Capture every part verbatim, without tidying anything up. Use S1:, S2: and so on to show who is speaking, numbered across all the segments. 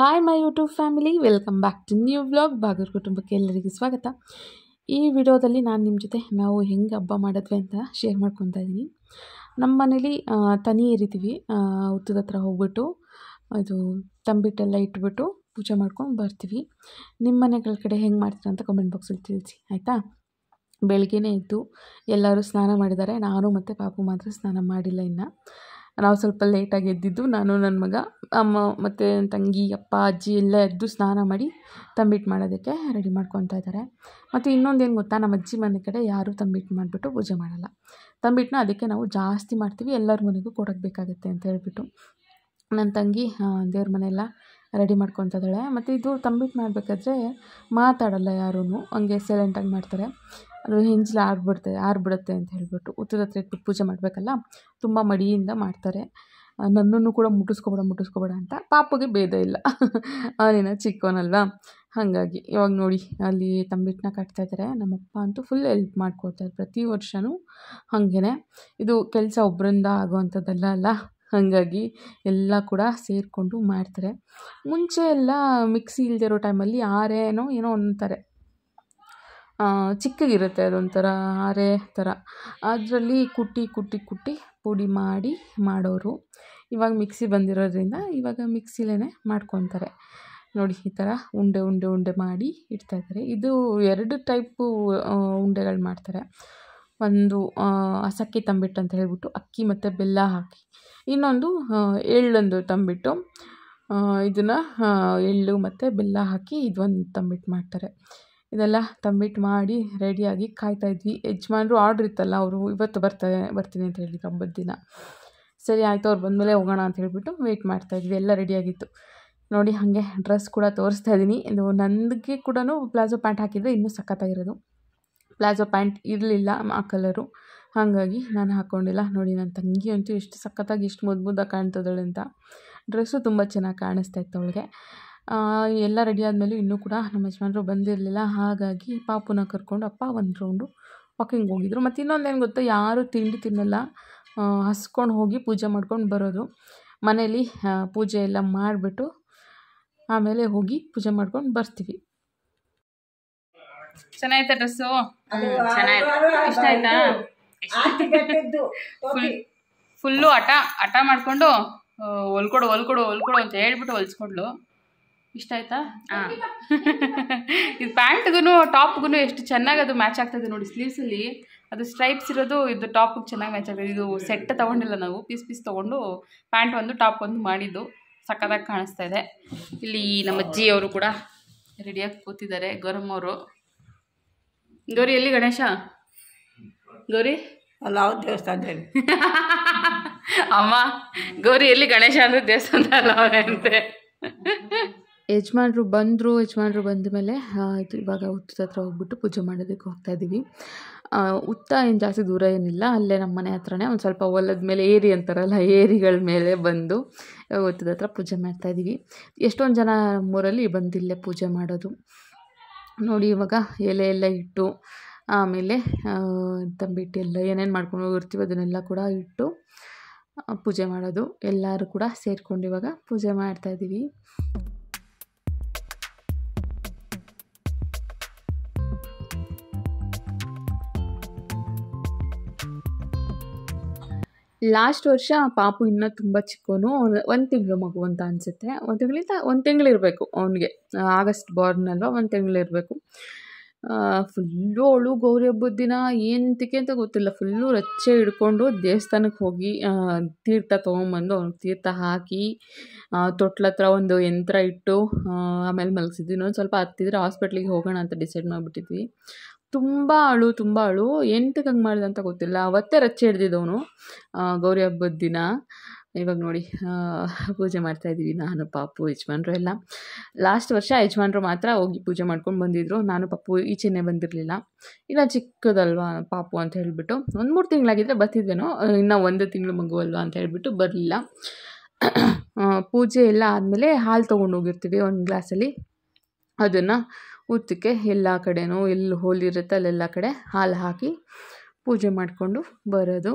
S1: Hi my YouTube family, welcome back to new vlog. ಭಾಗರ್ಕುಟುಂಬಕ್ಕೆ ಎಲ್ಲರಿಗೂ ಸ್ವಾಗತ. ಈ ವಿಡಿಯೋದಲ್ಲಿ ನಾನು ನಿಮ್ಮ ಜೊತೆ ನಾವು ಹೆಂಗೆ ಹಬ್ಬ ಮಾಡಿದ್ವಿ ಅಂತ ಶೇರ್ ಮಾಡ್ಕೊತಾ ಇದ್ದೀನಿ. ನಮ್ಮ ಮನೇಲಿ ತನಿ ಎರಿತೀವಿ, ಹುತ್ತದ ಹತ್ರ ಹೋಗ್ಬಿಟ್ಟು ಅದು ತಂಬಿಟ್ಟೆಲ್ಲ ಇಟ್ಬಿಟ್ಟು ಪೂಜೆ ಮಾಡ್ಕೊಂಡು ಬರ್ತೀವಿ. ನಿಮ್ಮ ಮನೆಗಳ ಕಡೆ ಹೆಂಗೆ ಮಾಡ್ತೀರಾ ಅಂತ ಕಮೆಂಟ್ ಬಾಕ್ಸಲ್ಲಿ ತಿಳಿಸಿ, ಆಯಿತಾ. ಬೆಳಗ್ಗೆನೇ ಇದ್ದು ಎಲ್ಲರೂ ಸ್ನಾನ ಮಾಡಿದ್ದಾರೆ, ನಾನು ಮತ್ತು ಪಾಪು ಮಾತ್ರ ಸ್ನಾನ ಮಾಡಿಲ್ಲ. ಇನ್ನು ನಾವು ಸ್ವಲ್ಪ ಲೇಟಾಗಿ ಎದ್ದಿದ್ದು, ನಾನು ನನ್ನ ಮಗ, ಅಮ್ಮ ಮತ್ತು ತಂಗಿ, ಅಪ್ಪ, ಅಜ್ಜಿ ಎಲ್ಲ ಎದ್ದು ಸ್ನಾನ ಮಾಡಿ ತಂಬಿಟ್ಟು ಮಾಡೋದಕ್ಕೆ ರೆಡಿ ಮಾಡ್ಕೊತಾ ಇದ್ದಾರೆ. ಮತ್ತು ಇನ್ನೊಂದೇನು ಗೊತ್ತಾ, ನಮ್ಮ ಅಜ್ಜಿ ಮನೆ ಕಡೆ ಯಾರೂ ತಂಬಿಟ್ಟು ಮಾಡಿಬಿಟ್ಟು ಪೂಜೆ ಮಾಡಲ್ಲ. ತಂಬಿಟ್ಟನ್ನ ಅದಕ್ಕೆ ನಾವು ಜಾಸ್ತಿ ಮಾಡ್ತೀವಿ, ಎಲ್ಲರ ಮನೆಗೂ ಕೊಡೋಕ್ಕೆ ಬೇಕಾಗುತ್ತೆ ಅಂತ ಹೇಳ್ಬಿಟ್ಟು ನನ್ನ ತಂಗಿ ದೇವ್ರ ಮನೆಯೆಲ್ಲ ರೆಡಿ ಮಾಡ್ಕೊತಾ ಇದ್ದಾಳೆ. ಮತ್ತು ಇದು ತಂಬಿಟ್ಟು ಮಾಡಬೇಕಾದ್ರೆ ಮಾತಾಡಲ್ಲ ಯಾರೂ, ಹಂಗೆ ಸೈಲೆಂಟಾಗಿ ಮಾಡ್ತಾರೆ. ಅದು ಹೆಂಜಲು ಆರ್ಬಿಡ್ತೆ ಆರ್ಬಿಡುತ್ತೆ ಅಂತ ಹೇಳ್ಬಿಟ್ಟು ಹುತ್ತದ ಹತ್ರ ಇಟ್ಬಿಟ್ಟು ಪೂಜೆ ಮಾಡಬೇಕಲ್ಲ, ತುಂಬ ಮಡಿಯಿಂದ ಮಾಡ್ತಾರೆ. ನನ್ನನ್ನು ಕೂಡ ಮುಟ್ಟಿಸ್ಕೊಬೇಡ ಮುಟ್ಟಿಸ್ಕೊಬೇಡ ಅಂತ. ಪಾಪುಗೆ ಭೇದ ಇಲ್ಲ, ಅವನೇನ ಚಿಕ್ಕವನಲ್ವಾ, ಹಾಗಾಗಿ ಇವಾಗ ನೋಡಿ ಅಲ್ಲಿ ತಂಬಿಟ್ಟನ್ನ ಕಟ್ತಾಯಿದ್ದಾರೆ. ನಮ್ಮಪ್ಪ ಅಂತೂ ಫುಲ್ ಹೆಲ್ಪ್ ಮಾಡ್ಕೊಡ್ತಾರೆ ಪ್ರತಿ ವರ್ಷವೂ. ಹಾಗೇ ಇದು ಕೆಲಸ ಒಬ್ಬರಿಂದ ಆಗುವಂಥದ್ದಲ್ಲ ಅಲ್ಲ, ಹಾಗಾಗಿ ಎಲ್ಲ ಕೂಡ ಸೇರಿಕೊಂಡು ಮಾಡ್ತಾರೆ. ಮುಂಚೆ ಎಲ್ಲ ಮಿಕ್ಸಿ ಇಲ್ಲದಿರೋ ಟೈಮಲ್ಲಿ ಆರೇನೋ ಏನೋ ಅಂತಾರೆ, ಚಿಕ್ಕಗಿರುತ್ತೆ ಅದೊಂಥರ ಆರೆ ಥರ, ಅದರಲ್ಲಿ ಕುಟ್ಟಿ ಕುಟ್ಟಿ ಕುಟ್ಟಿ ಪುಡಿ ಮಾಡಿ ಮಾಡೋರು. ಇವಾಗ ಮಿಕ್ಸಿ ಬಂದಿರೋದ್ರಿಂದ ಇವಾಗ ಮಿಕ್ಸಿಲೇ ಮಾಡ್ಕೊತಾರೆ. ನೋಡಿ ಈ ಥರ ಉಂಡೆ ಉಂಡೆ ಉಂಡೆ ಮಾಡಿ ಇಡ್ತಾಯಿದ್ದಾರೆ. ಇದು ಎರಡು ಟೈಪು ಉಂಡೆಗಳು ಮಾಡ್ತಾರೆ. ಒಂದು ಅಸಕ್ಕಿ ತಂಬಿಟ್ಟು ಅಂತ ಹೇಳ್ಬಿಟ್ಟು ಅಕ್ಕಿ ಮತ್ತು ಬೆಲ್ಲ ಹಾಕಿ, ಇನ್ನೊಂದು ಎಳ್ಳೊಂದು ತಂಬಿಟ್ಟು, ಇದನ್ನು ಎಳ್ಳು ಮತ್ತು ಬೆಲ್ಲ ಹಾಕಿ ಇದೊಂದು ತಂಬಿಟ್ಟು ಮಾಡ್ತಾರೆ. ಇದೆಲ್ಲ ತಂಬಿಟ್ಟು ಮಾಡಿ ರೆಡಿಯಾಗಿ ಕಾಯ್ತಾಯಿದ್ವಿ. ಯಜಮಾನ್ರು ಆರ್ಡ್ರ್ ಇತ್ತಲ್ಲ, ಅವರು ಇವತ್ತು ಬರ್ತಾರೆ ಬರ್ತೀನಿ ಅಂತ ಹೇಳಿದ್ರು ಹಬ್ಬದ ದಿನ. ಸರಿ ಆಯಿತು, ಅವ್ರು ಬಂದಮೇಲೆ ಹೋಗೋಣ ಅಂತ ಹೇಳಿಬಿಟ್ಟು ವೆಯ್ಟ್ ಮಾಡ್ತಾಯಿದ್ವಿ. ಎಲ್ಲ ರೆಡಿಯಾಗಿತ್ತು ನೋಡಿ. ಹಾಗೆ ಡ್ರೆಸ್ ಕೂಡ ತೋರಿಸ್ತಾ ಇದ್ದೀನಿ. ಇದು ನನಗೆ ಕೂಡ ಪ್ಲಾಜೋ ಪ್ಯಾಂಟ್ ಹಾಕಿದರೆ ಇನ್ನೂ ಸಖತ್ತಾಗಿರೋದು. ಪ್ಲಾಜೋ ಪ್ಯಾಂಟ್ ಇರಲಿಲ್ಲ ಆ ಕಲರು, ಹಾಗಾಗಿ ನಾನು ಹಾಕ್ಕೊಂಡಿಲ್ಲ. ನೋಡಿ ನನ್ನ ತಂಗಿ ಅಂತೂ ಎಷ್ಟು ಸಖತ್ತಾಗಿ ಎಷ್ಟು ಮುದ್ದು ಮುದ್ದಾಗಿ ಕಾಣ್ತದಳೆ ಅಂತ. ಡ್ರೆಸ್ಸು ತುಂಬ ಚೆನ್ನಾಗಿ ಕಾಣಿಸ್ತಾ ಇತ್ತು ಅವಳಿಗೆ. ಎಲ್ಲ ರೆಡಿ ಆದಮೇಲೆ ಇನ್ನೂ ಕೂಡ ನಮ್ಮ ಯಜಮಾನರು ಬಂದಿರಲಿಲ್ಲ, ಹಾಗಾಗಿ ಪಾಪುನ ಕರ್ಕೊಂಡು ಅಪ್ಪ ಒಂದು ರೌಂಡು ವಾಕಿಂಗ್ ಹೋಗಿದ್ರು. ಮತ್ತು ಇನ್ನೊಂದೇನು ಗೊತ್ತಾ, ಯಾರೂ ತಿಂಡಿ ತಿನ್ನಲ್ಲ, ಹಸ್ಕೊಂಡು ಹೋಗಿ ಪೂಜೆ ಮಾಡ್ಕೊಂಡು ಬರೋದು. ಮನೇಲಿ ಪೂಜೆ ಎಲ್ಲ ಮಾಡಿಬಿಟ್ಟು ಆಮೇಲೆ ಹೋಗಿ ಪೂಜೆ ಮಾಡ್ಕೊಂಡು ಬರ್ತೀವಿ. ಚೆನ್ನಾಯ್ತಾ ಡ್ರೆಸ್ಸು? ಇಷ್ಟ ಆಯ್ತಾ? ಫುಲ್ ಫುಲ್ಲು ಹಠ ಹಠ ಮಾಡಿಕೊಂಡು ಹೊಲ್ಕೊಡು ಹೊಲ್ಕೊಡು ಹೊಲ್ಕೊಡು ಅಂತ ಹೇಳ್ಬಿಟ್ಟು ಹೊಲ್ಸ್ಕೊಂಡ್ಲು. ಇಷ್ಟ ಆಯ್ತಾ? ಹಾಂ. ಇದು ಪ್ಯಾಂಟ್ಗೂ ಟಾಪ್ಗೂ ಎಷ್ಟು ಚೆನ್ನಾಗಿ ಅದು ಮ್ಯಾಚ್ ಆಗ್ತದೆ ನೋಡಿ. ಸ್ಲೀವ್ಸಲ್ಲಿ ಅದು ಸ್ಟ್ರೈಪ್ಸ್ ಇರೋದು, ಇದು ಟಾಪಿಗೆ ಚೆನ್ನಾಗಿ ಮ್ಯಾಚ್ ಆಗ್ತದೆ. ಇದು ಸೆಟ್ ತೊಗೊಂಡಿಲ್ಲ ನಾವು, ಪೀಸ್ ಪೀಸ್ ತೊಗೊಂಡು ಪ್ಯಾಂಟ್ ಒಂದು ಟಾಪ್ ಒಂದು ಮಾಡಿದ್ದು, ಸಕ್ಕತ್ತಾಗಿ ಕಾಣಿಸ್ತಾ ಇದೆ. ಇಲ್ಲಿ ನಮ್ಮ ಅಜ್ಜಿ ಅವರು ಕೂಡ ರೆಡಿಯಾಗಿ ಕೂತಿದ್ದಾರೆ. ಗೌರಮ್ಮವರು. ಗೌರಿ ಎಲ್ಲಿ ಗಣೇಶ? ಗೌರಿ
S2: ಅಲ್ಲ, ಅವ್ರ ದೇವಸ್ಥಾನ
S1: ಅಮ್ಮ, ಗೌರಿ ಎಲ್ಲಿ ಗಣೇಶ ಅಂದರೆ ದೇವಸ್ಥಾನ ಅಲ್ಲ ಅವರೇ ಅಂತೆ. ಯಜಮಾನ್ರು ಬಂದರು. ಯಜಮಾನ್ರು ಬಂದ ಮೇಲೆ ಇದು ಇವಾಗ ಹುತ್ತದ ಹತ್ರ ಹೋಗ್ಬಿಟ್ಟು ಪೂಜೆ ಮಾಡೋದಕ್ಕೆ ಹೋಗ್ತಾಯಿದ್ದೀವಿ. ಹುತ್ತ ಏನು ಜಾಸ್ತಿ ದೂರ ಏನಿಲ್ಲ, ಅಲ್ಲೇ ನಮ್ಮ ಮನೆ ಹತ್ರನೇ ಒಂದು ಸ್ವಲ್ಪ ಹೊಲದ ಮೇಲೆ ಏರಿ ಅಂತಾರಲ್ಲ, ಏರಿಗಳ ಮೇಲೆ ಬಂದು ಹುತ್ತದ ಹತ್ರ ಪೂಜೆ ಮಾಡ್ತಾಯಿದ್ದೀವಿ. ಎಷ್ಟೊಂದು ಜನ ನಮ್ಮೂರಲ್ಲಿ ಬಂದಿಲ್ಲೇ ಪೂಜೆ ಮಾಡೋದು ನೋಡಿ. ಇವಾಗ ಎಲೆ ಎಲ್ಲ ಇಟ್ಟು ಆಮೇಲೆ ತಂಬಿಟ್ಟು ಎಲ್ಲ ಏನೇನು ಮಾಡ್ಕೊಂಡು ಹೋಗಿರ್ತೀವಿ ಅದನ್ನೆಲ್ಲ ಕೂಡ ಇಟ್ಟು ಪೂಜೆ ಮಾಡೋದು. ಎಲ್ಲರೂ ಕೂಡ ಸೇರಿಕೊಂಡು ಇವಾಗ ಪೂಜೆ ಮಾಡ್ತಾಯಿದ್ದೀವಿ. ಲಾಸ್ಟ್ ವರ್ಷ ಪಾಪು ಇನ್ನೂ ತುಂಬ ಚಿಕ್ಕವನು, ಒಂದು ತಿಂಗಳು ಮಗು ಅಂತ ಅನಿಸುತ್ತೆ. ಒಂದು ತಿಂಗಳಿಂದ ಒಂದು ತಿಂಗಳಿರಬೇಕು ಅವನಿಗೆ, ಆಗಸ್ಟ್ ಬಾರ್ನ್ ಅಲ್ವಾ, ಒಂದು ತಿಂಗಳಿರಬೇಕು. ಫುಲ್ಲು ಅವಳು ಗೌರಿ ಹಬ್ಬದ ದಿನ ಏನಂತಕ್ಕೆ ಅಂತ ಗೊತ್ತಿಲ್ಲ, ಫುಲ್ಲು ರಚ್ಚೆ ಹಿಡ್ಕೊಂಡು ದೇವಸ್ಥಾನಕ್ಕೆ ಹೋಗಿ ತೀರ್ಥ ತೊಗೊಂಬಂದು ಅವ್ನಿಗೆ ತೀರ್ಥ ಹಾಕಿ ತೊಟ್ಲ ಹತ್ರ ಒಂದು ಯಂತ್ರ ಇಟ್ಟು ಆಮೇಲೆ ಮಲಗಿಸಿದ್ವಿ. ಇನ್ನೊಂದು ಸ್ವಲ್ಪ ಹತ್ತಿದ್ರೆ ಹಾಸ್ಪಿಟ್ಲಿಗೆ ಹೋಗೋಣ ಅಂತ ಡಿಸೈಡ್ ಮಾಡಿಬಿಟ್ಟಿದ್ವಿ. ತುಂಬ ಅಳು ತುಂಬ ಅಳು ಎಂತಕ್ಕೆ ಹಂಗೆ ಮಾಡಿದೆ ಅಂತ ಗೊತ್ತಿಲ್ಲ. ಅವತ್ತೇ ರಚ್ಚೆ ಹಿಡ್ದಿದ್ದವನು ಗೌರಿ ಹಬ್ಬದ ದಿನ. ಇವಾಗ ನೋಡಿ ಪೂಜೆ ಮಾಡ್ತಾಯಿದ್ದೀವಿ ನಾನು, ಪಾಪು, ಯಜಮಾನ್ರು ಎಲ್ಲ. ಲಾಸ್ಟ್ ವರ್ಷ ಯಜಮಾನ್ರು ಮಾತ್ರ ಹೋಗಿ ಪೂಜೆ ಮಾಡ್ಕೊಂಡು ಬಂದಿದ್ದರು. ನಾನು ಪಾಪು ಈಚೆನೇ ಬಂದಿರಲಿಲ್ಲ, ಇಲ್ಲ ಚಿಕ್ಕದಲ್ವಾ ಪಾಪು ಅಂತ ಹೇಳಿಬಿಟ್ಟು. ಒಂದು ಮೂರು ತಿಂಗಳಾಗಿದ್ದರೆ ಬರ್ತಿದ್ವೇನೋ, ಇನ್ನೂ ಒಂದು ತಿಂಗಳು ಮಗು ಅಲ್ವಾ ಅಂತ ಹೇಳಿಬಿಟ್ಟು ಬರಲಿಲ್ಲ. ಪೂಜೆ ಎಲ್ಲ ಆದಮೇಲೆ ಹಾಲು ತೊಗೊಂಡು ಹೋಗಿರ್ತೀವಿ ಒಂದು ಗ್ಲಾಸಲ್ಲಿ, ಅದನ್ನು ಹುತ್ತಕ್ಕೆ ಎಲ್ಲ ಕಡೆನೂ ಎಲ್ಲಿ ಹೋಲಿರುತ್ತೆ ಅಲ್ಲೆಲ್ಲ ಕಡೆ ಹಾಲು ಹಾಕಿ ಪೂಜೆ ಮಾಡಿಕೊಂಡು ಬರೋದು.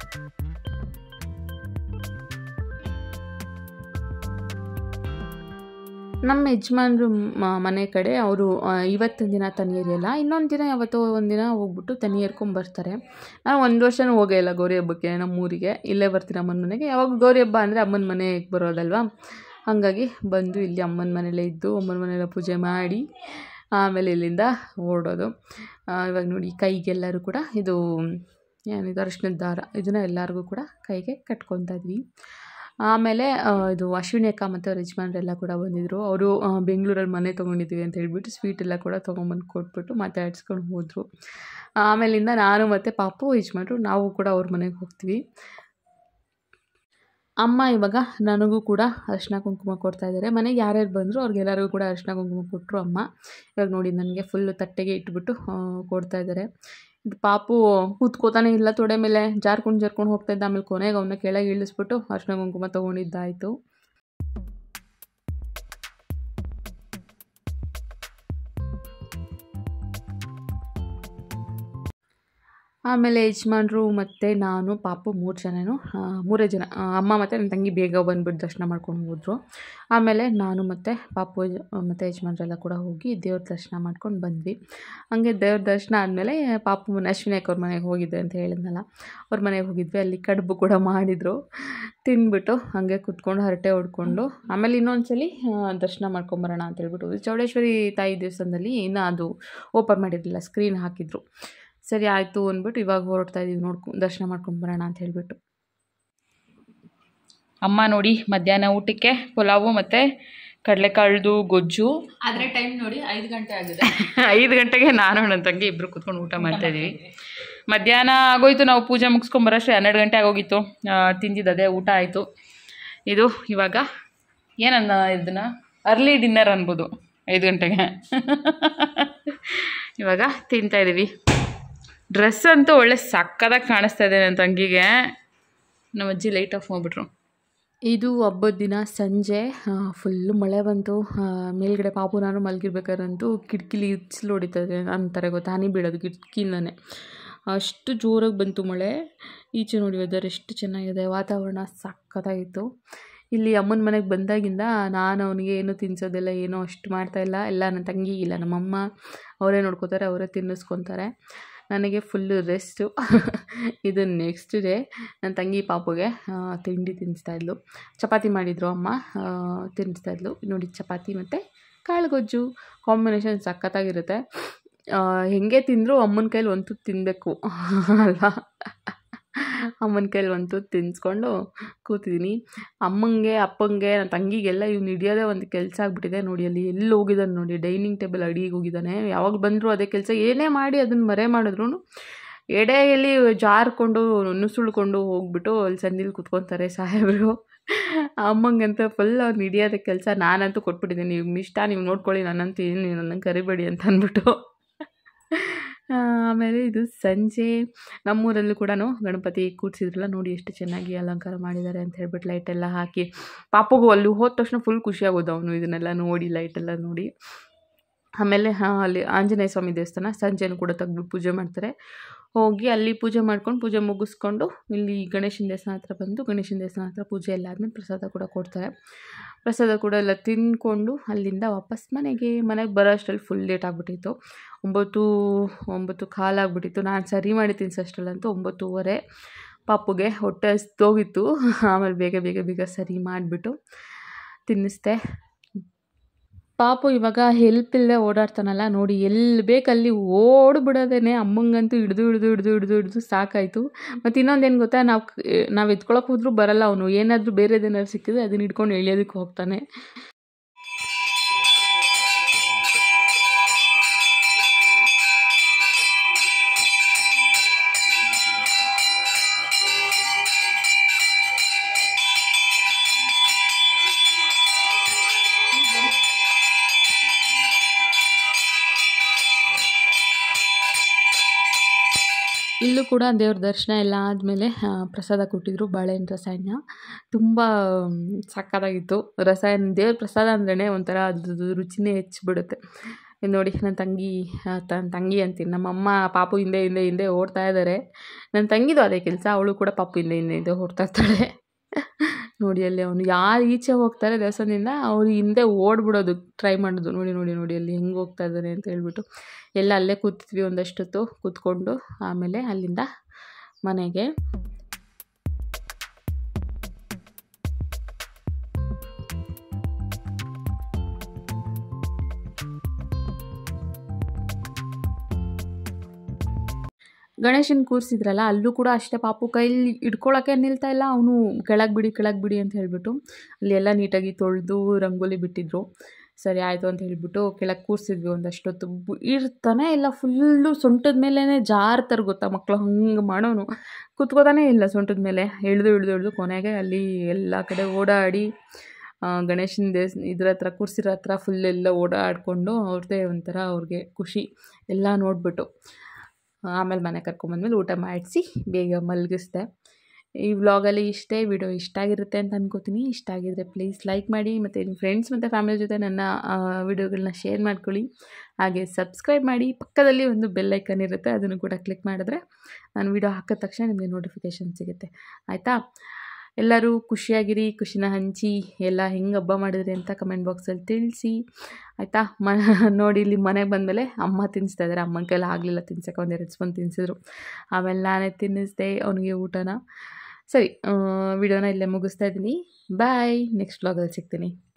S1: ನಮ್ಮ ಯಜಮಾನ್ರು ಮನೆ ಕಡೆ ಅವರು ಇವತ್ತಿನ ದಿನ ತನಿಯರಿಯಲ್ಲ, ಇನ್ನೊಂದು ದಿನ ಯಾವತ್ತೋ ಒಂದಿನ ಹೋಗ್ಬಿಟ್ಟು ತನಿಯರ್ಕೊಂಬರ್ತಾರೆ. ನಾನು ಒಂದು ವರ್ಷವೂ ಹೋಗೇ ಇಲ್ಲ ಗೌರಿ ಹಬ್ಬಕ್ಕೆ ನಮ್ಮೂರಿಗೆ, ಇಲ್ಲೇ ಬರ್ತೀನಿ ಅಮ್ಮನ ಮನೆಗೆ. ಯಾವಾಗ ಗೌರಿ ಹಬ್ಬ ಅಂದರೆ ಅಮ್ಮನ ಮನೆಗೆ ಬರೋದಲ್ವ, ಹಾಗಾಗಿ ಬಂದು ಇಲ್ಲಿ ಅಮ್ಮನ ಮನೇಲೇ ಇದ್ದು ಅಮ್ಮನ ಮನೆಯಲ್ಲ ಪೂಜೆ ಮಾಡಿ ಆಮೇಲೆ ಇಲ್ಲಿಂದ ಓಡೋದು. ಇವಾಗ ನೋಡಿ ಕೈಗೆಲ್ಲರೂ ಕೂಡ ಇದು ಏನಿದು ಅರಿಶಿನದ ದಾರ, ಇದನ್ನು ಎಲ್ಲರಿಗೂ ಕೂಡ ಕೈಗೆ ಕಟ್ಕೊತಾ ಇದ್ವಿ. ಆಮೇಲೆ ಇದು ಅಶ್ವಿನಿ ಅಕ್ಕ ಮತ್ತು ಅವ್ರ ಯಜಮಾನ್ರೆಲ್ಲ ಕೂಡ ಬಂದಿದ್ದರು. ಅವರು ಬೆಂಗಳೂರಲ್ಲಿ ಮನೆ ತೊಗೊಂಡಿದ್ದೀವಿ ಅಂತ ಹೇಳ್ಬಿಟ್ಟು ಸ್ವೀಟ್ ಎಲ್ಲ ಕೂಡ ತೊಗೊಂಬಂದು ಕೊಟ್ಬಿಟ್ಟು ಮಾತಾಡ್ಸ್ಕೊಂಡು ಹೋದರು. ಆಮೇಲಿಂದ ನಾನು ಮತ್ತು ಪಾಪು ಯಜಮಾನ್ರು ನಾವು ಕೂಡ ಅವ್ರ ಮನೆಗೆ ಹೋಗ್ತೀವಿ. ಅಮ್ಮ ಇವಾಗ ನನಗೂ ಕೂಡ ಅರಿಶಿನ ಕುಂಕುಮ ಕೊಡ್ತಾಯಿದ್ದಾರೆ. ಮನೆಗೆ ಯಾರ್ಯಾರು ಬಂದರು ಅವ್ರಿಗೆಲ್ಲರಿಗೂ ಕೂಡ ಅರಿಶಿನ ಕುಂಕುಮ ಕೊಟ್ಟರು ಅಮ್ಮ. ಇವಾಗ ನೋಡಿ ನನಗೆ ಫುಲ್ಲು ತಟ್ಟೆಗೆ ಇಟ್ಬಿಟ್ಟು ಕೊಡ್ತಾಯಿದ್ದಾರೆ. ಇದು ಪಾಪು ಕೂತ್ಕೋತಾನೆ ಇಲ್ಲ, ತೊಡೆ ಮೇಲೆ ಜಾರ್ಕೊಂಡು ಜಾರ್ಕೊಂಡು ಹೋಗ್ತಾಯಿದ್ದ. ಆಮೇಲೆ ಕೊನೆಗೆ ಅವನ್ನ ಕೆಳಗೆ ಇಳಿಸ್ಬಿಟ್ಟು ಅರಿಶಿನ ಕುಂಕುಮ ತೊಗೊಂಡಿದ್ದಾಯಿತು. ಆಮೇಲೆ ಯಜಮಾನ್ರು ಮತ್ತು ನಾನು ಪಾಪು ಮೂರು ಜನನು ಮೂರೇ ಜನ ಅಮ್ಮ ಮತ್ತು ನನ್ನ ತಂಗಿ ಬೇಗ ಬಂದುಬಿಟ್ಟು ದರ್ಶನ ಮಾಡ್ಕೊಂಡು ಹೋದರು. ಆಮೇಲೆ ನಾನು ಮತ್ತು ಪಾಪು ಮತ್ತು ಯಜಮಾನ್ರೆಲ್ಲ ಕೂಡ ಹೋಗಿ ದೇವ್ರ ದರ್ಶನ ಮಾಡ್ಕೊಂಡು ಬಂದ್ವಿ. ಹಾಗೆ ದೇವ್ರ ದರ್ಶನ ಆದಮೇಲೆ ಪಾಪು ಮನೆ ಅಶ್ವಿನಿ ಅವ್ರ ಮನೆಗೆ ಹೋಗಿದ್ದೆ ಅಂತ ಹೇಳಿದ್ನಲ್ಲ, ಅವ್ರ ಮನೆಗೆ ಹೋಗಿದ್ವಿ. ಅಲ್ಲಿ ಕಡುಬು ಕೂಡ ಮಾಡಿದರು. ತಿಂದ್ಬಿಟ್ಟು ಹಾಗೆ ಕುತ್ಕೊಂಡು ಹರಟೆ ಹೊಡ್ಕೊಂಡು ಆಮೇಲೆ ಇನ್ನೊಂದು ಸಲ ದರ್ಶನ ಮಾಡ್ಕೊಂಬರೋಣ ಅಂತ ಹೇಳ್ಬಿಟ್ಟು ಚೌಡೇಶ್ವರಿ ತಾಯಿ ದೇವಸ್ಥಾನದಲ್ಲಿ ಇನ್ನೂ ಅದು ಓಪನ್ ಮಾಡಿರಲಿಲ್ಲ, ಸ್ಕ್ರೀನ್ ಹಾಕಿದ್ರು. ಸರಿ ಆಯಿತು ಅಂದ್ಬಿಟ್ಟು ಇವಾಗ ಹೊರಡ್ತಾ ಇದ್ದೀವಿ ನೋಡ್ಕೊ ದರ್ಶನ ಮಾಡ್ಕೊಂಬರೋಣ ಅಂತ ಹೇಳಿಬಿಟ್ಟು. ಅಮ್ಮ ನೋಡಿ ಮಧ್ಯಾಹ್ನ ಊಟಕ್ಕೆ ಪಲಾವು ಮತ್ತು ಕಡಲೆಕಾಳ್ದು ಗೊಜ್ಜು.
S2: ಆದರೆ ಟೈಮ್ ನೋಡಿ ಐದು ಗಂಟೆ ಆಗಿದೆ.
S1: ಐದು ಗಂಟೆಗೆ ನಾನು ನನ್ನ ತಂಗಿ ಇಬ್ಬರು ಕುತ್ಕೊಂಡು ಊಟ ಮಾಡ್ತಾಯಿದ್ದೀವಿ. ಮಧ್ಯಾಹ್ನ ಆಗೋಯ್ತು, ನಾವು ಪೂಜೆ ಮುಗಿಸ್ಕೊಂಬರೋಷ್ಟೇ ಹನ್ನೆರಡು ಗಂಟೆ ಆಗೋಗಿತ್ತು. ತಿಂದಿದ್ದು ಅದೇ ಊಟ ಆಯಿತು. ಇದು ಇವಾಗ ಏನನ್ನ ಇದನ್ನ ಅರ್ಲಿ ಡಿನ್ನರ್ ಅನ್ಬೋದು, ಐದು ಗಂಟೆಗೆ ಇವಾಗ ತಿಂತಾಯಿದ್ದೀವಿ. ಡ್ರೆಸ್ ಅಂತೂ ಒಳ್ಳೆ ಸಕ್ಕದಾಗಿ ಕಾಣಿಸ್ತಾ ಇದೆ ನನ್ನ ತಂಗಿಗೆ. ನಮ್ಮ ಅಜ್ಜಿ ಲೈಟ್ ಆಫ್ ಮಾಡಿಬಿಟ್ರು. ಇದು ಹಬ್ಬದ ದಿನ ಸಂಜೆ ಫುಲ್ಲು ಮಳೆ ಬಂತು. ಮೇಲ್ಗಡೆ ಪಾಪು ನಾನು ಮಲಗಿರ್ಬೇಕಾದ್ರಂತೂ ಕಿಟಕಿಲಿ ಇಚ್ಲು ಹೊಡಿತದೆ ಅಂತಾರೆ ಗೊತ್ತಾ, ಹನಿ ಬೀಳೋದು ಕಿಟಕಿಯಿಂದನೇ, ಅಷ್ಟು ಜೋರಾಗಿ ಬಂತು ಮಳೆ. ಈಚೆ ನೋಡಿ ವೆದರ್ ಎಷ್ಟು ಚೆನ್ನಾಗಿದೆ, ವಾತಾವರಣ ಸಕ್ಕತ್ತಾಗಿತ್ತು. ಇಲ್ಲಿ ಅಮ್ಮನ ಮನೆಗೆ ಬಂದಾಗಿಂದ ನಾನು ಅವನಿಗೆ ಏನೂ ತಿನ್ನಿಸೋದಿಲ್ಲ, ಏನೋ ಅಷ್ಟು ಮಾಡ್ತಾಯಿಲ್ಲ. ಎಲ್ಲ ನನ್ನ ತಂಗಿ ಇಲ್ಲ ನಮ್ಮಮ್ಮ ಅವರೇ ನೋಡ್ಕೋತಾರೆ, ಅವರೇ ತಿನ್ನಿಸ್ಕೊತಾರೆ. ನನಗೆ ಫುಲ್ಲು ರೆಸ್ಟು. ಇದು ನೆಕ್ಸ್ಟ್ ಡೇ ನನ್ನ ತಂಗಿ ಪಾಪುಗೆ ತಿಂಡಿ ತಿನ್ನಿಸ್ತಾಯಿದ್ಲು. ಚಪಾತಿ ಮಾಡಿದರು ಅಮ್ಮ, ತಿನ್ನಿಸ್ತಾಯಿದ್ಲು. ನೋಡಿ ಚಪಾತಿ ಮತ್ತು ಕಾಳುಗೊಜ್ಜು ಕಾಂಬಿನೇಷನ್ ಸಖತ್ತಾಗಿರುತ್ತೆ. ಹೆಂಗೆ ತಿಂದರೂ ಅಮ್ಮನ ಕೈಲಿ ಒಂದು ತುತ್ತು ತಿನ್ನಬೇಕು ಅಲ್ವಾ. ಅಮ್ಮನ ಕೈಲಿ ಒಂದು ತುತ್ತು ತಿನ್ನಿಸ್ಕೊಂಡು ಕೂತಿದ್ದೀನಿ. ಅಮ್ಮಂಗೆ ಅಪ್ಪಂಗೆ ನನ್ನ ತಂಗಿಗೆಲ್ಲ ಇವ್ನು ಹಿಡಿಯೋದೇ ಒಂದು ಕೆಲಸ ಆಗಿಬಿಟ್ಟಿದೆ. ನೋಡಿ ಅಲ್ಲಿ ಎಲ್ಲಿ ಹೋಗಿದ್ದಾನೆ ನೋಡಿ, ಡೈನಿಂಗ್ ಟೇಬಲ್ ಅಡಿಗೆ ಹೋಗಿದ್ದಾನೆ. ಯಾವಾಗ ಬಂದರೂ ಅದೇ ಕೆಲಸ, ಏನೇ ಮಾಡಿ ಅದನ್ನು ಮರೆ ಮಾಡಿದ್ರು ಎಡೆಯಲ್ಲಿ ಜಾರ್ಕೊಂಡು ನುಸುಳ್ಕೊಂಡು ಹೋಗ್ಬಿಟ್ಟು ಅಲ್ಲಿ ಸಂದಿಲಿ ಕುತ್ಕೊತಾರೆ ಸಾಹೇಬರು. ಅಮ್ಮಂಗಂತ ಫುಲ್ ಅವ್ನು ಹಿಡಿಯೋದೇ ಕೆಲಸ. ನಾನಂತೂ ಕೊಟ್ಬಿಟ್ಟಿದ್ದೀನಿ, ನೀವು ಇಷ್ಟ ನೀವು ನೋಡ್ಕೊಳ್ಳಿ, ನಾನಂತೂ ಏನು ನೀವು ನನಗೆ ಕರಿಬೇಡಿ ಅಂತ ಅಂದ್ಬಿಟ್ಟು. ಆಮೇಲೆ ಇದು ಸಂಜೆ ನಮ್ಮೂರಲ್ಲೂ ಕೂಡ ಗಣಪತಿ ಕೂರಿಸಿದ್ರಲ್ಲ, ನೋಡಿ ಎಷ್ಟು ಚೆನ್ನಾಗಿ ಅಲಂಕಾರ ಮಾಡಿದ್ದಾರೆ ಅಂತ ಹೇಳ್ಬಿಟ್ಟು ಲೈಟೆಲ್ಲ ಹಾಕಿ. ಪಾಪಗೂ ಅಲ್ಲಿ ಹೋದ ತಕ್ಷಣ ಫುಲ್ ಖುಷಿಯಾಗೋದು ಅವನು ಇದನ್ನೆಲ್ಲ ನೋಡಿ, ಲೈಟೆಲ್ಲ ನೋಡಿ. ಆಮೇಲೆ ಹಾಂ ಅಲ್ಲಿ ಆಂಜನೇಯ ಸ್ವಾಮಿ ದೇವಸ್ಥಾನ ಸಂಜೆನೂ ಕೂಡ ತೆಗ್ದುಬಿಟ್ಟು ಪೂಜೆ ಮಾಡ್ತಾರೆ. ಹೋಗಿ ಅಲ್ಲಿ ಪೂಜೆ ಮಾಡ್ಕೊಂಡು ಪೂಜೆ ಮುಗಿಸ್ಕೊಂಡು ಇಲ್ಲಿ ಗಣೇಶನ ದೇವಸ್ಥಾನ ಹತ್ರ ಬಂದು ಗಣೇಶನ ದೇವಸ್ಥಾನ ಹತ್ರ ಪೂಜೆ ಎಲ್ಲ ಆದಮೇಲೆ ಪ್ರಸಾದ ಕೂಡ ಕೊಡ್ತಾರೆ. ಪ್ರಸಾದ ಕೂಡ ಎಲ್ಲ ತಿಂದ್ಕೊಂಡು ಅಲ್ಲಿಂದ ವಾಪಸ್ ಮನೆಗೆ ಮನೆಗೆ ಬರೋ ಅಷ್ಟರಲ್ಲಿ ಫುಲ್ ಲೇಟ್ ಆಗಿಬಿಟ್ಟಿತ್ತು. ಒಂಬತ್ತು ಒಂಬತ್ತು ಕಾಲಾಗ್ಬಿಟ್ಟಿತ್ತು. ನಾನು ಸರಿ ಮಾಡಿ ತಿನ್ಸೋಷ್ಟರಲ್ಲಂತೂ ಒಂಬತ್ತುವರೆ. ಪಾಪುಗೆ ಹೊಟ್ಟೆ ಹಸ್ದೋಗಿತ್ತು. ಆಮೇಲೆ ಬೇಗ ಬೇಗ ಬೇಗ ಸರಿ ಮಾಡಿಬಿಟ್ಟು ತಿನ್ನಿಸ್ದೆ. ಪಾಪು ಇವಾಗ ಹೆಲ್ಪ್ ಇಲ್ಲದೆ ಓಡಾಡ್ತಾನಲ್ಲ ನೋಡಿ, ಎಲ್ಲಿ ಬೇಕಲ್ಲಿ ಓಡ್ಬಿಡೋದೇನೆ. ಅಮ್ಮಂಗಂತೂ ಹಿಡಿದು ಹಿಡಿದು ಹಿಡಿದು ಹಿಡಿದು ಹಿಡಿದು ಸಾಕಾಯಿತು. ಮತ್ತು ಇನ್ನೊಂದೇನು ಗೊತ್ತಾ, ನಾವು ನಾವು ಎತ್ಕೊಳಕ್ಕೆ ಹೋದ್ರೂ ಬರಲ್ಲ ಅವನು. ಏನಾದರೂ ಬೇರೆದೇನಾದ್ರು ಸಿಕ್ಕಿದ್ರೆ ಅದನ್ನ ಹಿಡ್ಕೊಂಡು ಎಳೆಯೋದಕ್ಕೆ ಹೋಗ್ತಾನೆ. ಇಲ್ಲೂ ಕೂಡ ದೇವ್ರ ದರ್ಶನ ಎಲ್ಲ ಆದಮೇಲೆ ಪ್ರಸಾದ ಕೊಟ್ಟಿದ್ರು, ಬಾಳೆಹಣ್ಣು ರಸಾಯನ. ತುಂಬ ಸಕ್ಕತ್ತಾಗಿತ್ತು ರಸಾಯನ. ದೇವ್ರ ಪ್ರಸಾದ ಅಂದ್ರೇ ಒಂಥರ ಅದ್ರದ್ದು ರುಚಿನೇ ಹೆಚ್ಚಿಬಿಡುತ್ತೆ. ಇದು ನೋಡಿ ನನ್ನ ತಂಗಿ ತನ್ನ ತಂಗಿ ಅಂತೀನಿ, ನಮ್ಮಮ್ಮ ಪಾಪು ಹಿಂದೆ ಹಿಂದೆ ಹಿಂದೆ ಓಡ್ತಾ ಇದ್ದಾರೆ. ನನ್ನ ತಂಗಿದು ಅದೇ ಕೆಲಸ, ಅವಳು ಕೂಡ ಪಾಪು ಹಿಂದೆ ಹಿಂದೆ ಹಿಂದೆ ಓಡ್ತಾ ಇರ್ತಾಳೆ. ನೋಡಿ ಅಲ್ಲಿ ಅವನು ಯಾರು ಈಚೆ ಹೋಗ್ತಾರೆ ದೇವಸ್ಥಾನದಿಂದ ಅವ್ರು ಹಿಂದೆ ಓಡ್ಬಿಡೋದು ಟ್ರೈ ಮಾಡೋದು. ನೋಡಿ ನೋಡಿ ನೋಡಿ ಅಲ್ಲಿ ಹೆಂಗೆ ಹೋಗ್ತಾ ಇದ್ದಾನೆ ಅಂತ ಹೇಳ್ಬಿಟ್ಟು ಎಲ್ಲ ಅಲ್ಲೇ ಕೂತಿದ್ವಿ ಒಂದಷ್ಟೊತ್ತು ಕೂತ್ಕೊಂಡು ಆಮೇಲೆ ಅಲ್ಲಿಂದ ಮನೆಗೆ. ಗಣೇಶನ ಕೂರಿಸಿದ್ರಲ್ಲ ಅಲ್ಲೂ ಕೂಡ ಅಷ್ಟೇ, ಪಾಪು ಕೈಲಿ ಇಟ್ಕೊಳ್ಳೋಕ್ಕೆ ನಿಲ್ತಾ ಇಲ್ಲ, ಅವನು ಕೆಳಗೆ ಬಿಡಿ ಕೆಳಗೆ ಬಿಡಿ ಅಂತ ಹೇಳಿಬಿಟ್ಟು ಅಲ್ಲಿ ಎಲ್ಲ ನೀಟಾಗಿ ತೊಳೆದು ರಂಗೋಲಿ ಬಿಟ್ಟಿದ್ರು. ಸರಿ ಆಯಿತು ಅಂತ ಹೇಳಿಬಿಟ್ಟು ಕೆಳಗೆ ಕೂರಿಸಿದ್ವಿ ಒಂದಷ್ಟೊತ್ತು. ಇರ್ತಾನೆ ಇಲ್ಲ, ಫುಲ್ಲು ಸೊಂಟದ ಮೇಲೇ ಜಾರ್ತಾರೆ ಗೊತ್ತಾ ಮಕ್ಕಳು, ಹಂಗೆ ಮಾಡೋನು, ಕೂತ್ಕೋತಾನೇ ಇಲ್ಲ ಸೊಂಟದ ಮೇಲೆ, ಇಳಿದು ಇಳಿದು ಇಳಿದು ಕೊನೆಗೆ ಅಲ್ಲಿ ಎಲ್ಲ ಕಡೆ ಓಡಾಡಿ ಗಣೇಶನ ದೇವಸ್ ಇದ್ರ ಹತ್ರ ಕೂರ್ಸಿರೋ ಹತ್ರ ಫುಲ್ಲೆಲ್ಲ ಓಡಾಡಿಕೊಂಡು ಅವ್ರದ್ದೇ ಒಂಥರ ಅವ್ರಿಗೆ ಖುಷಿ ಎಲ್ಲ ನೋಡಿಬಿಟ್ಟು ಆಮೇಲೆ ಮನೆ ಕರ್ಕೊಂಬಂದ್ಮೇಲೆ ಊಟ ಮಾಡಿಸಿ ಬೇಗ ಮಲಗಿಸ್ದೆ. ಈ ವ್ಲಾಗಲ್ಲಿ ಇಷ್ಟೇ. ವಿಡಿಯೋ ಇಷ್ಟ ಆಗಿರುತ್ತೆ ಅಂತ ಅನ್ಕೋತೀನಿ. ಇಷ್ಟ ಆಗಿದ್ರೆ ಪ್ಲೀಸ್ ಲೈಕ್ ಮಾಡಿ, ಮತ್ತು ನಿಮ್ಮ ಫ್ರೆಂಡ್ಸ್ ಮತ್ತು ಫ್ಯಾಮಿಲಿ ಜೊತೆ ನನ್ನ ವಿಡಿಯೋಗಳನ್ನ ಶೇರ್ ಮಾಡ್ಕೊಳ್ಳಿ. ಹಾಗೆ ಸಬ್ಸ್ಕ್ರೈಬ್ ಮಾಡಿ, ಪಕ್ಕದಲ್ಲಿ ಒಂದು ಬೆಲ್ ಐಕನ್ ಇರುತ್ತೆ, ಅದನ್ನು ಕೂಡ ಕ್ಲಿಕ್ ಮಾಡಿದ್ರೆ ನಾನು ವಿಡಿಯೋ ಹಾಕಿದ ತಕ್ಷಣ ನಿಮಗೆ ನೋಟಿಫಿಕೇಷನ್ ಸಿಗುತ್ತೆ. ಆಯಿತಾ? ಎಲ್ಲರೂ ಖುಷಿಯಾಗಿರಿ, ಖುಷಿನ ಹಂಚಿ, ಎಲ್ಲ ಹೆಂಗೆ ಹಬ್ಬ ಮಾಡಿದ್ರಿ ಅಂತ ಕಮೆಂಟ್ ಬಾಕ್ಸಲ್ಲಿ ತಿಳಿಸಿ. ಆಯಿತಾ? ಮ ನೋಡಿ ಇಲ್ಲಿ ಮನೆಗೆ ಬಂದಮೇಲೆ ಅಮ್ಮ ತಿನ್ನಿಸ್ತಾ ಇದ್ದಾರೆ. ಅಮ್ಮನ ಕೈಲಿ ಆಗಲಿಲ್ಲ ತಿನ್ಸೋಕೆ, ಒಂದೆರಡು ಸ್ಪೂನ್ ತಿನ್ನಿಸಿದ್ರು. ಆಮೇಲೆ ನಾನೇ ತಿನ್ನಿಸ್ದೆ ಅವನಿಗೆ ಊಟನ. ಸರಿ, ವಿಡಿಯೋನ ಇಲ್ಲೇ ಮುಗಿಸ್ತಾ ಇದ್ದೀನಿ. ಬಾಯ್, ನೆಕ್ಸ್ಟ್ ವ್ಲಾಗಲ್ಲಿ ಸಿಗ್ತೀನಿ.